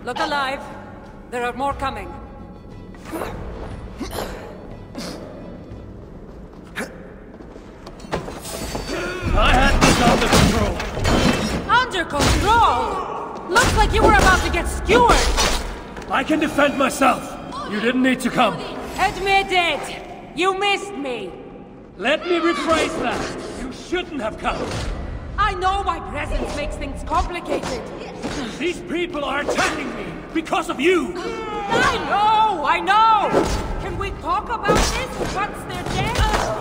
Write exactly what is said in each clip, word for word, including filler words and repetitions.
Look alive. There are more coming. I had this under control. Under control? Looks like you were about to get skewered. I can defend myself. You didn't need to come. Admit it. You missed me. Let me rephrase that. You shouldn't have come. I know my presence makes things complicated. These people are attacking me because of you. I know, I know. Can we talk about this once they're dead?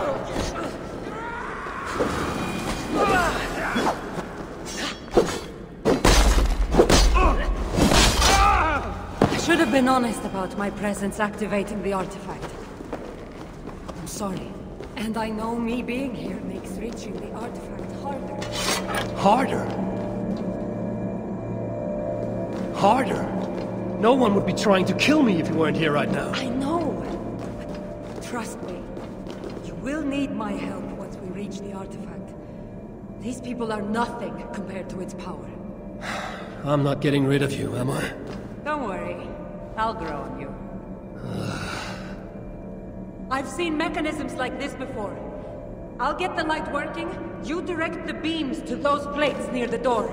I should have been honest about my presence activating the artifact. I'm sorry. And I know me being here makes reaching the artifact harder. Harder? Harder? No one would be trying to kill me if you weren't here right now. I know. But trust me. You will need my help once we reach the artifact. These people are nothing compared to its power. I'm not getting rid of you, am I? Don't worry. I'll grow on you. I've seen mechanisms like this before. I'll get the light working. You direct the beams to those plates near the door.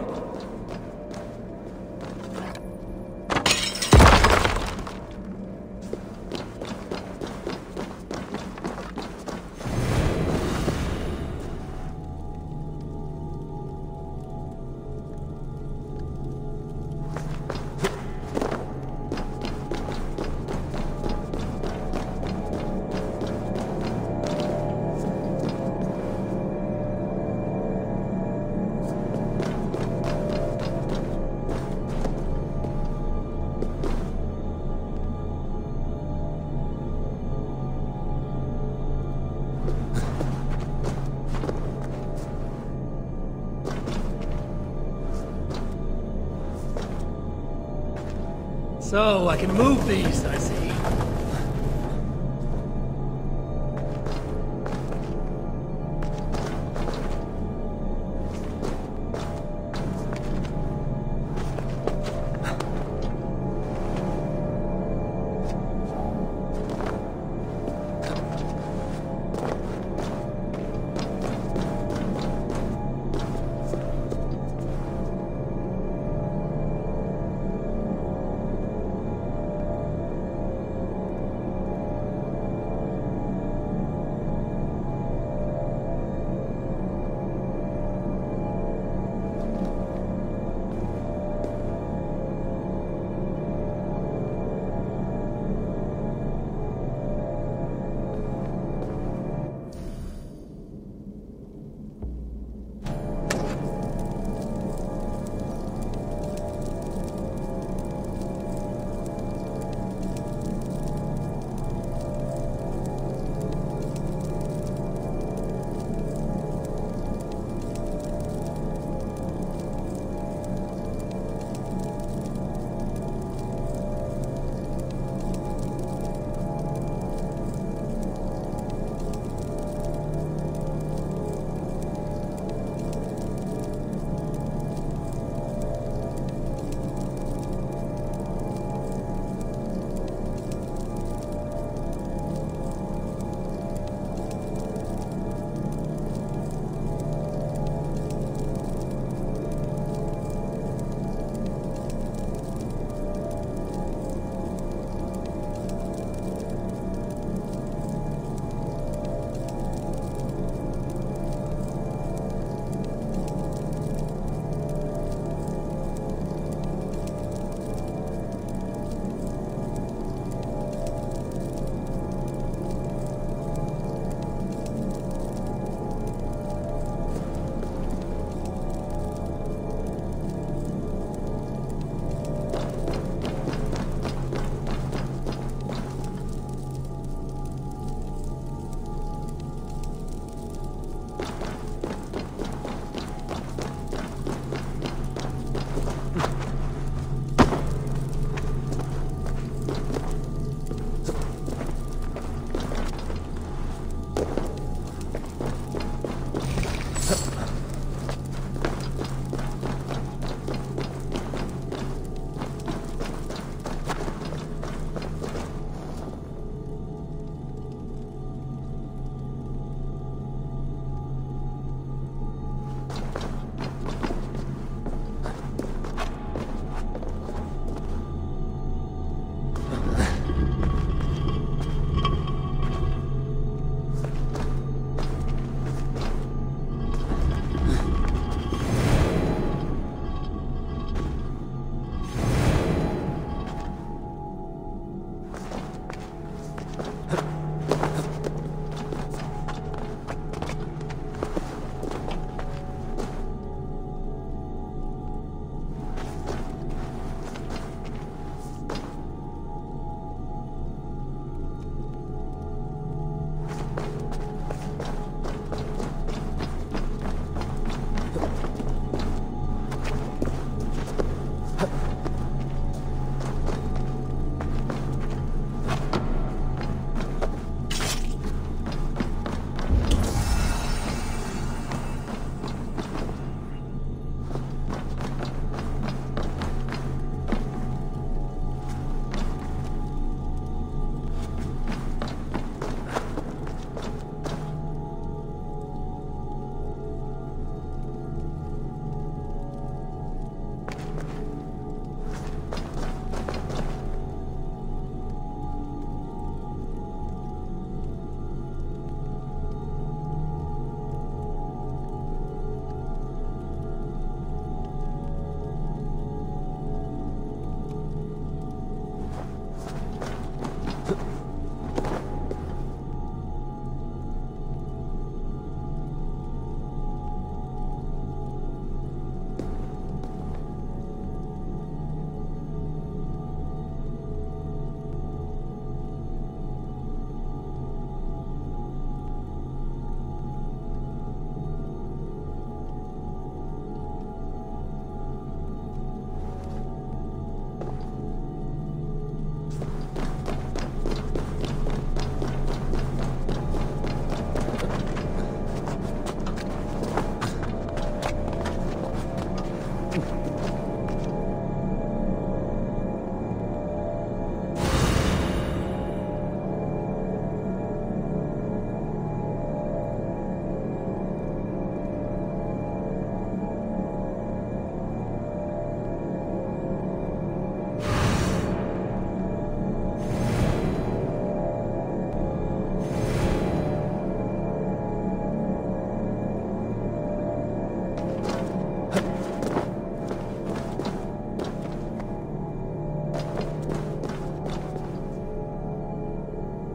So, I can move these, I see.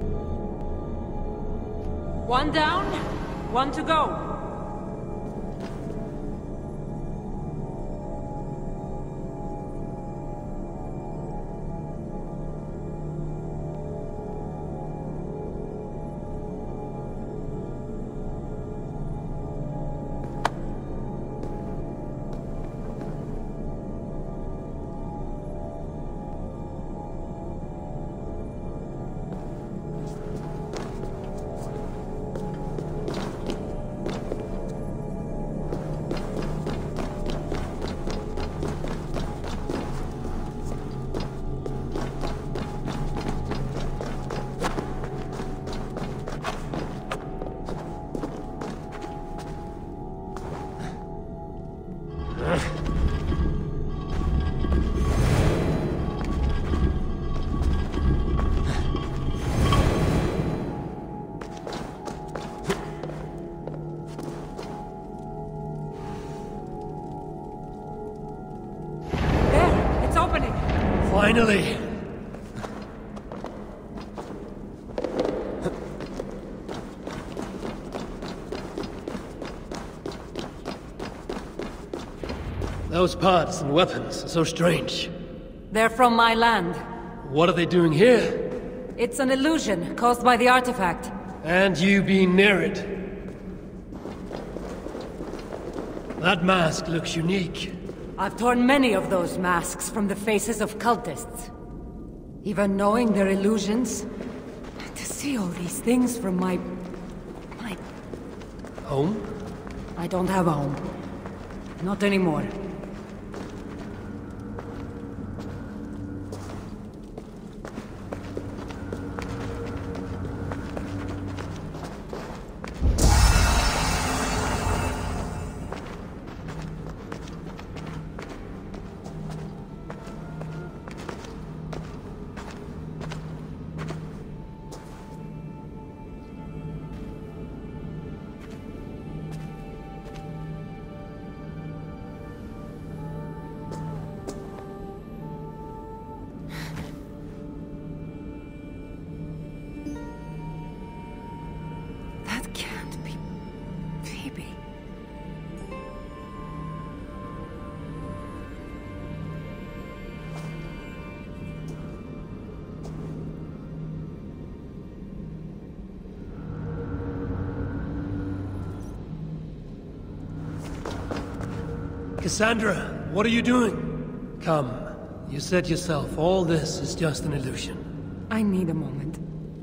One down, one to go. Finally! Those parts and weapons are so strange. They're from my land. What are they doing here? It's an illusion caused by the artifact. And you being near it. That mask looks unique. I've torn many of those masks from the faces of cultists. Even knowing they're illusions, to see all these things from my... my... Home? I don't have a home. Not anymore. Cassandra, what are you doing? Come, you said yourself, all this is just an illusion. I need a moment.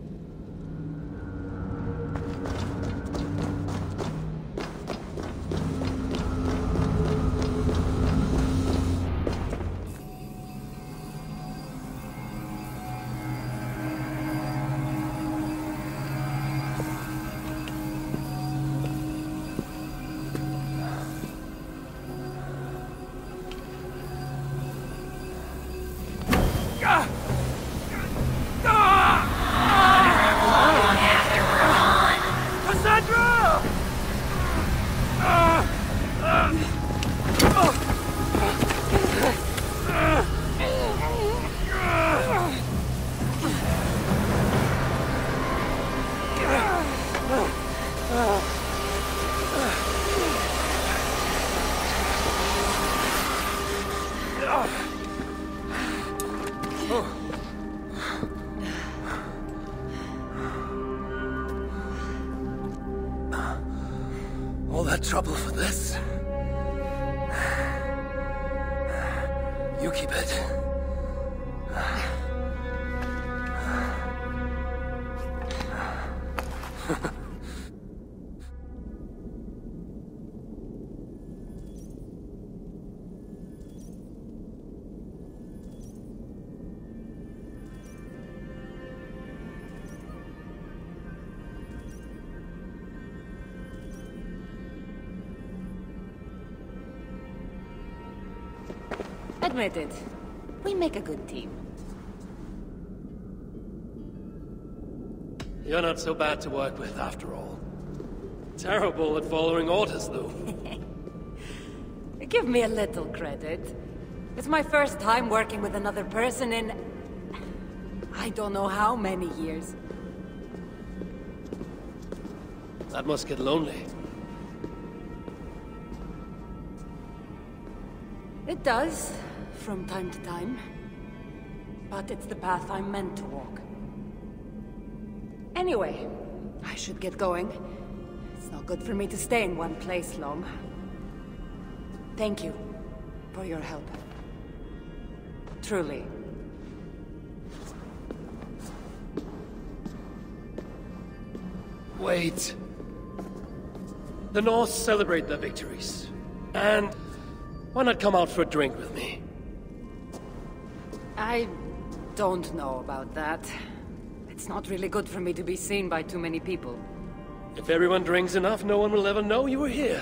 All that trouble for this? You keep it. Admit it. We make a good team. You're not so bad to work with, after all. Terrible at following orders, though. Give me a little credit. It's my first time working with another person in... I don't know how many years. That must get lonely. It does, from time to time. But it's the path I'm meant to walk. Anyway, I should get going. It's not good for me to stay in one place long. Thank you for your help. Truly. Wait. The North celebrate their victories. And why not come out for a drink with me? I don't know about that. It's not really good for me to be seen by too many people. If everyone drinks enough, no one will ever know you were here.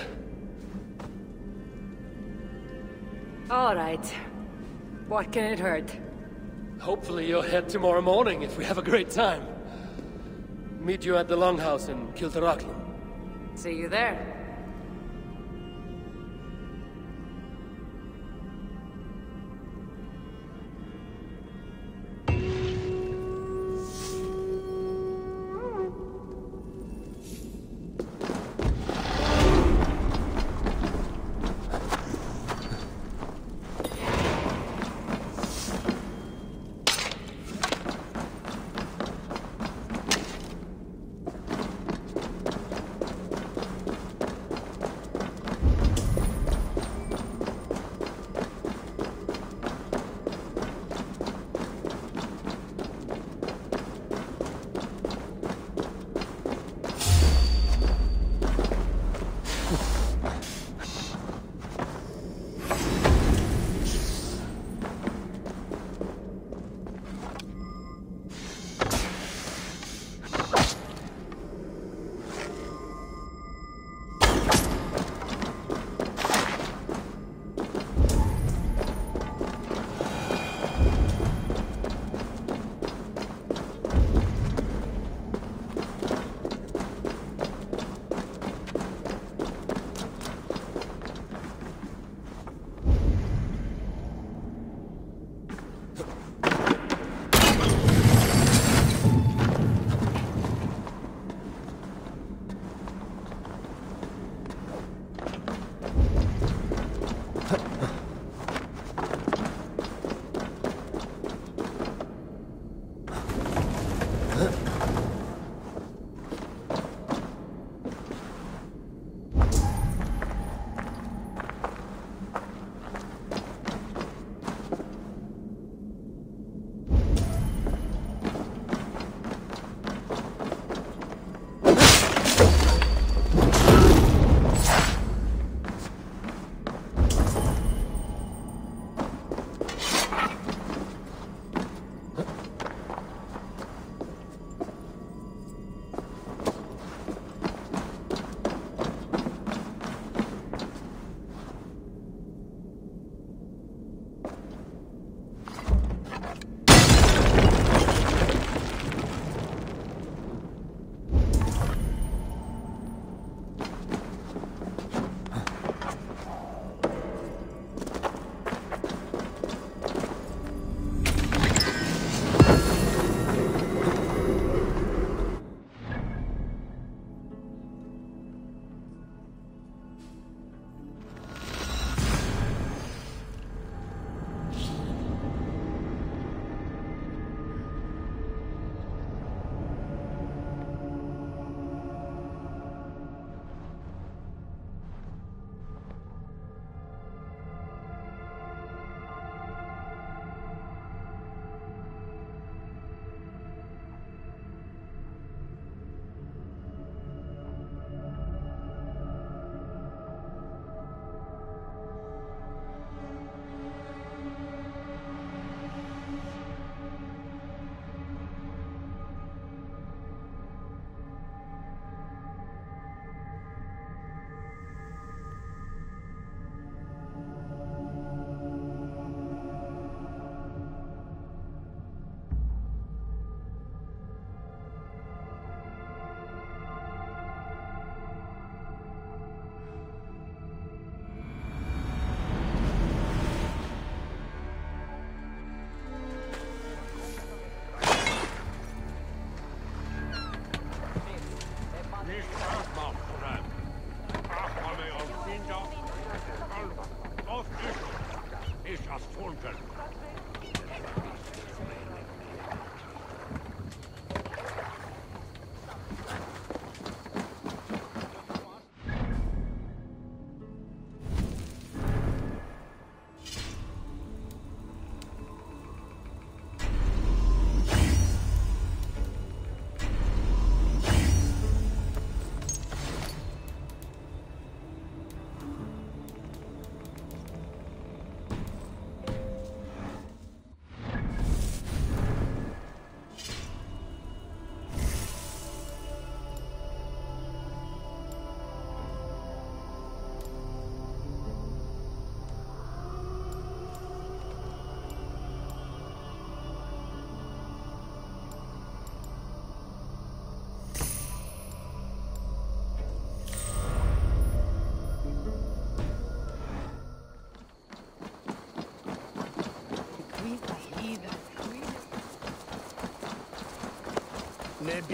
All right. What can it hurt? Hopefully you'll head tomorrow morning if we have a great time. Meet you at the Longhouse in Kiltarachlin. See you there.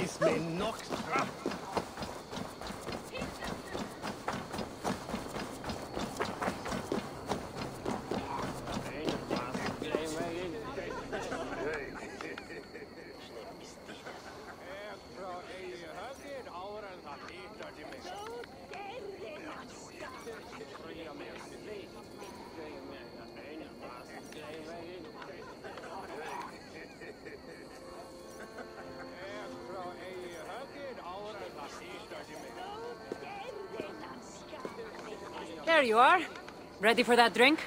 There you are. Ready for that drink?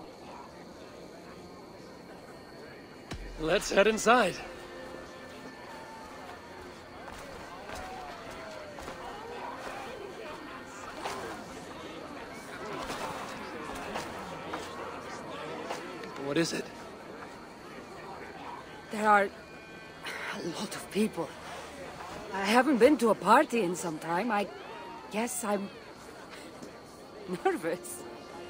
Let's head inside. What is it? There are a lot of people. I haven't been to a party in some time. I guess I'm nervous.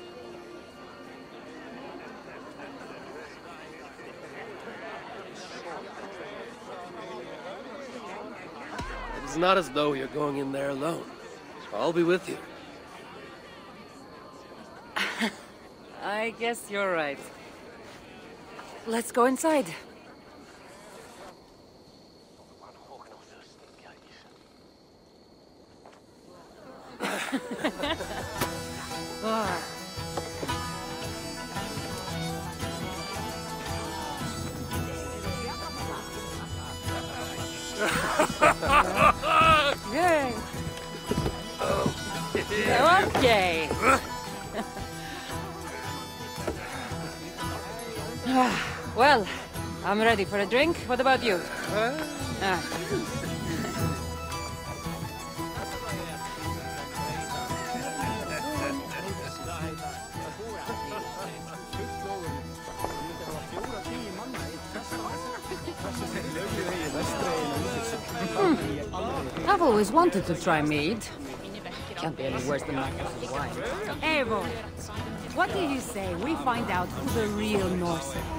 It's not as though you're going in there alone. I'll be with you. I guess you're right. Let's go inside. Ah. Yay. Okay. Well, I'm ready for a drink. What about you? Ah. Hmm. I've always wanted to try mead. Can't be any worse than my wine. Eivor, what do you say we find out who the real Norse are?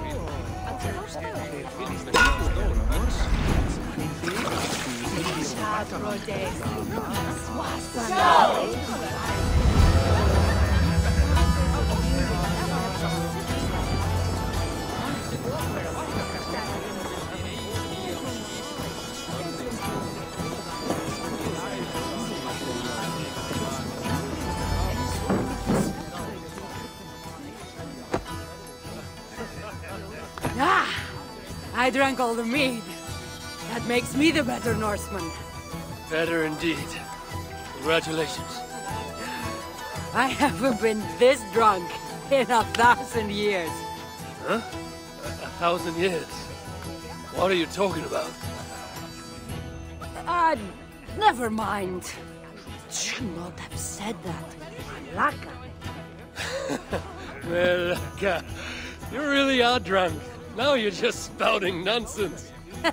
Ah! I drank all the mead. That makes me the better Norseman. Better indeed. Congratulations. I haven't been this drunk in a thousand years. Huh? A, a thousand years? What are you talking about? Ah, uh, never mind. Should not have said that. Malaka. Malaka. You really are drunk. Now you're just spouting nonsense.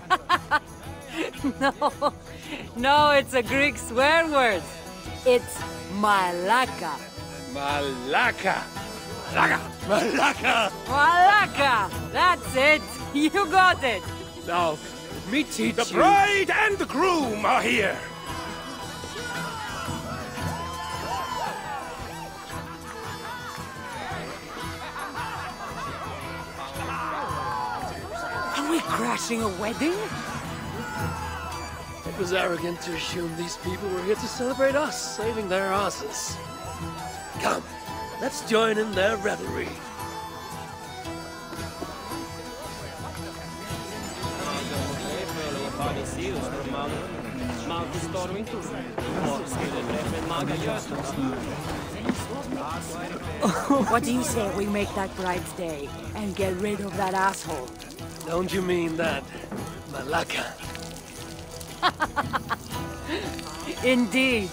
No, no, it's a Greek swear word. It's malaka. Malaka. Malaka. Malaka. Malaka. That's it. You got it. Now, let me teach the you. The bride and the groom are here. Are we crashing a wedding? It was arrogant to assume these people were here to celebrate us, saving their asses. Come, let's join in their revelry. What do you say we make that bride's day and get rid of that asshole? Don't you mean that, Malaka? Indeed.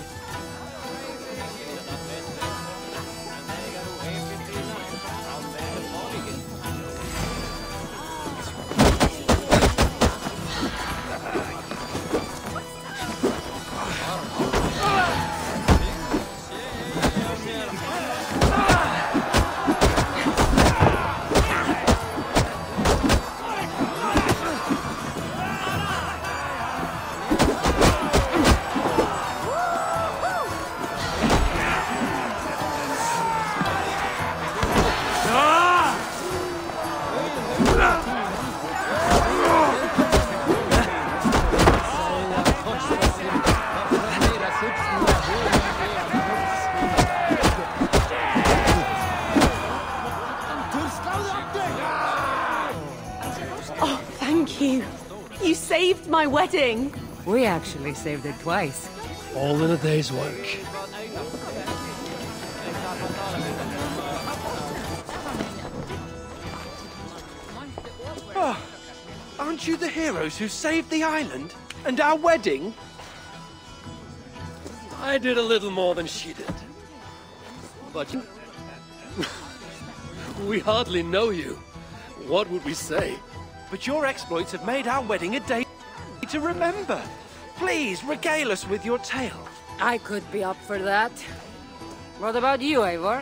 my wedding! We actually saved it twice. All in a day's work. Oh, aren't you the heroes who saved the island? And our wedding? I did a little more than she did. But we hardly know you. What would we say? But your exploits have made our wedding a day to remember. Please, regale us with your tale. I could be up for that. What about you, Eivor?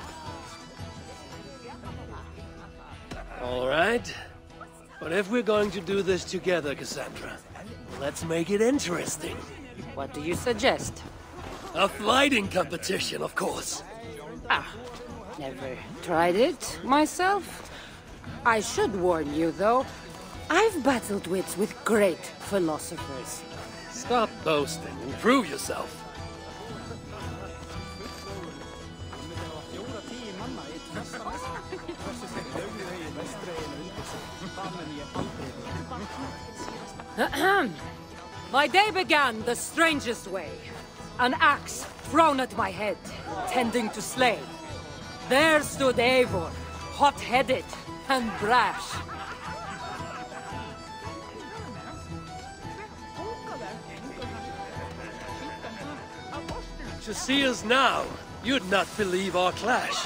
All right. But if we're going to do this together, Cassandra, let's make it interesting. What do you suggest? A fighting competition, of course. Ah, never tried it myself. I should warn you, though. I've battled wits with great philosophers. Stop boasting and prove yourself. My day began the strangest way. An axe thrown at my head, intending to slay. There stood Eivor, hot-headed and brash. To see us now, you'd not believe our clash.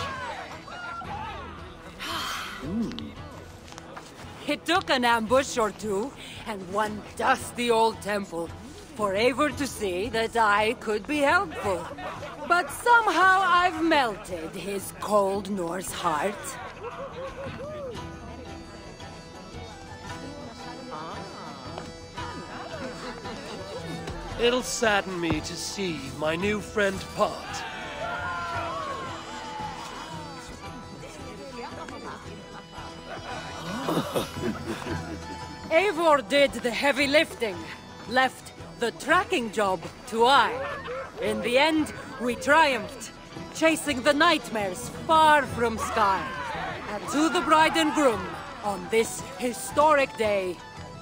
It took an ambush or two, and one dusty old temple, for Eivor to see that I could be helpful. But somehow I've melted his cold Norse heart. It'll sadden me to see my new friend part. Eivor did the heavy lifting, left the tracking job to I. In the end, we triumphed, chasing the nightmares far from Sky. And to the bride and groom, on this historic day.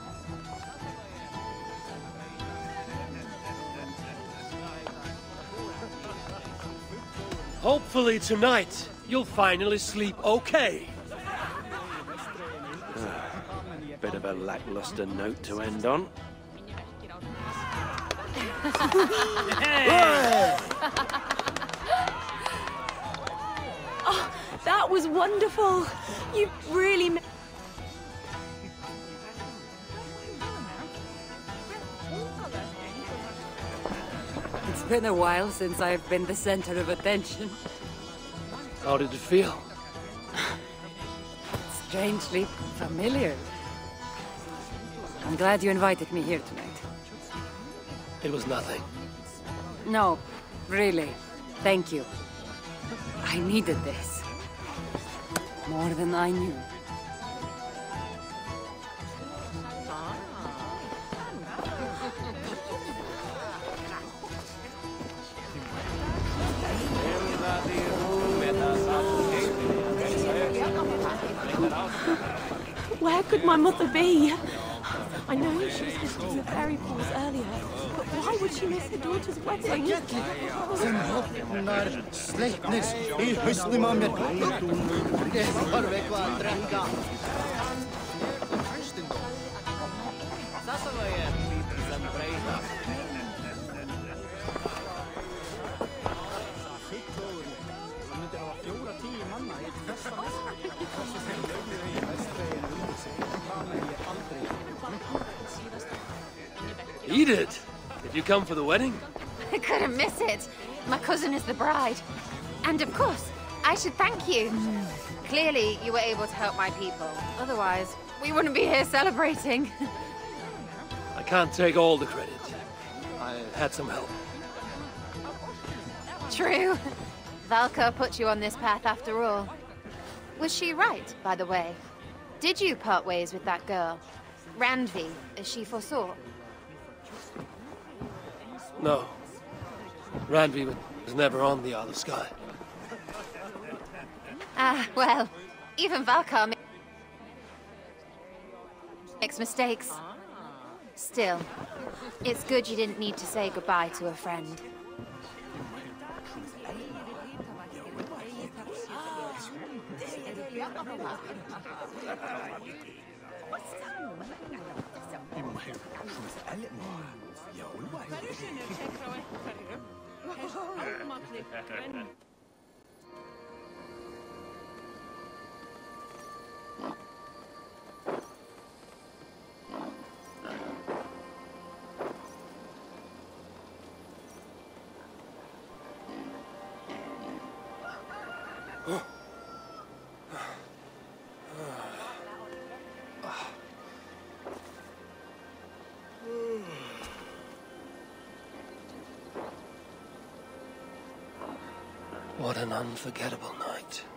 Hopefully tonight, you'll finally sleep okay. Bit of a lackluster note to end on. Oh, that was wonderful! You really... ma- It's been a while since I've been the center of attention. How did it feel? Strangely familiar. I'm glad you invited me here tonight. It was nothing. No, really. Thank you. I needed this. More than I knew. Where could my mother be? I know she was visiting the fairy pools earlier, but why would she miss her daughter's wedding? Sen hoppnar släcknes i höstlimammer. Det har väl att dränka. Eat it! Did you come for the wedding? I couldn't miss it. My cousin is the bride. And of course, I should thank you. Clearly, you were able to help my people. Otherwise, we wouldn't be here celebrating. I can't take all the credit. I had some help. True. Valka put you on this path after all. Was she right, by the way? Did you part ways with that girl? Randvi, as she foresaw? No. Randvi was never on the Isle of Skye. Ah, well, even Valka makes mistakes. Still, it's good you didn't need to say goodbye to a friend. What an unforgettable night.